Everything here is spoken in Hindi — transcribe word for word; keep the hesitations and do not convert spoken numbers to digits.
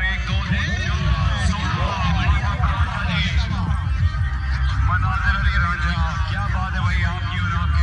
एक दो तीन मनाजिर अली रांझा, क्या बात है भाई आपकी और आपके